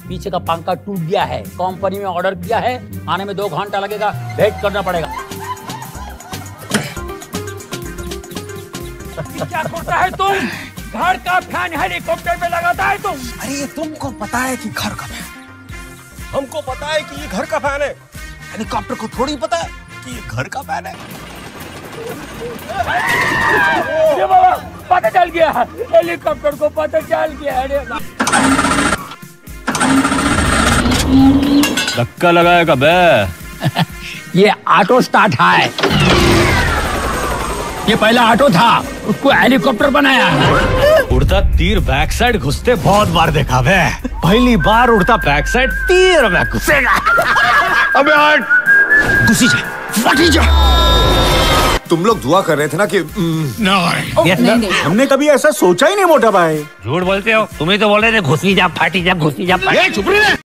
पीछे का पंखा टूट गया है, कंपनी में ऑर्डर किया है, आने में 2 घंटा लगेगा, वेट करना पड़ेगा। क्या करता है तुम? घर का फैन हेलीकॉप्टर में लगाता है तुम? अरे ये तुमको पता है कि घर का फैन, हमको पता है कि ये घर का फैन है, हेलीकॉप्टर को थोड़ी पता है कि ये घर का फैन है। अरे बाबा, पता चल गया, हेलीकॉप्टर को पता चल गया। अरे धक्का लगाएगा बे। ये ऑटो स्टार्ट है, ये पहला ऑटो था, उसको हेलीकॉप्टर बनाया। उड़ता तीर बैक साइड घुसते बहुत बार देखा बे, पहली बार उड़ता बैक साइड तीर में घुसेगा। अबे हट, घुसी जा, फटी जा। तुम लोग दुआ कर रहे थे ना कि नहीं। हमने कभी ऐसा सोचा ही नहीं मोटा भाई। झूठ बोलते हो, तुम ही तो बोल रहे थे घुसी जा फाटी जा, घुसी जा फाटी। चुप रही है।